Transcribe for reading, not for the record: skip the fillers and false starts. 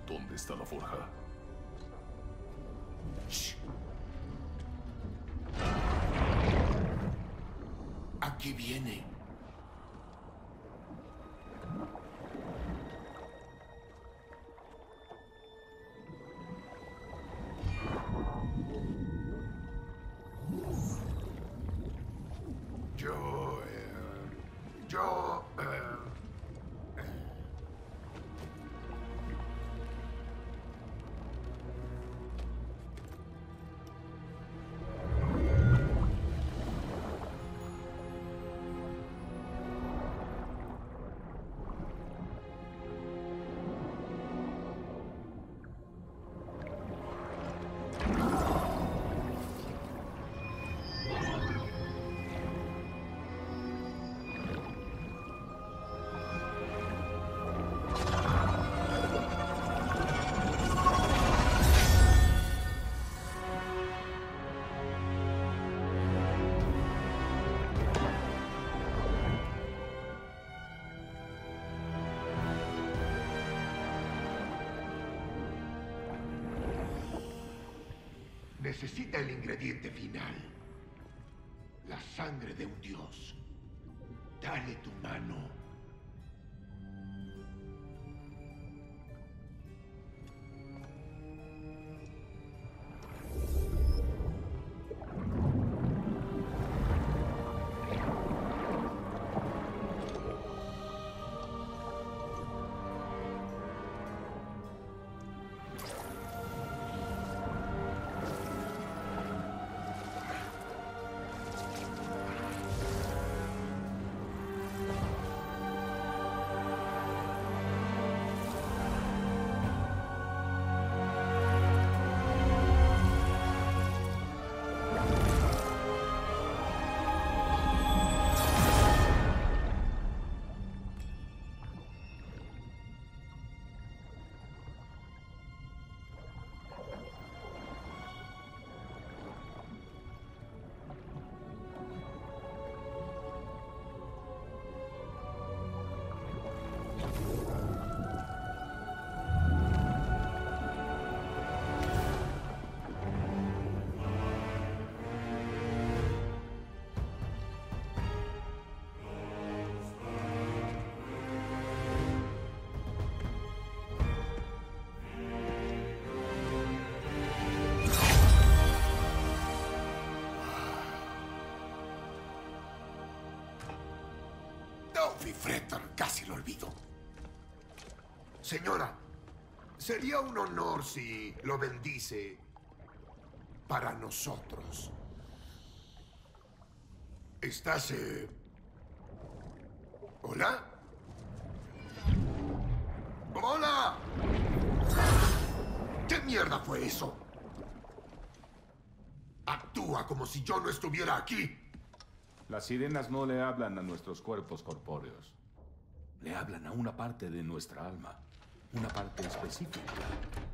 ¿Dónde está la forja? Shh. Aquí viene. Yo... Necesita el ingrediente final. La sangre de un dios. Dale tu mano. Fretter, casi lo olvido. Señora, sería un honor si lo bendice para nosotros. ¿Estás, ¿Hola? ¡Hola! ¿Qué mierda fue eso? Actúa como si yo no estuviera aquí. Las sirenas no le hablan a nuestros cuerpos corpóreos. Le hablan a una parte de nuestra alma. Una parte específica.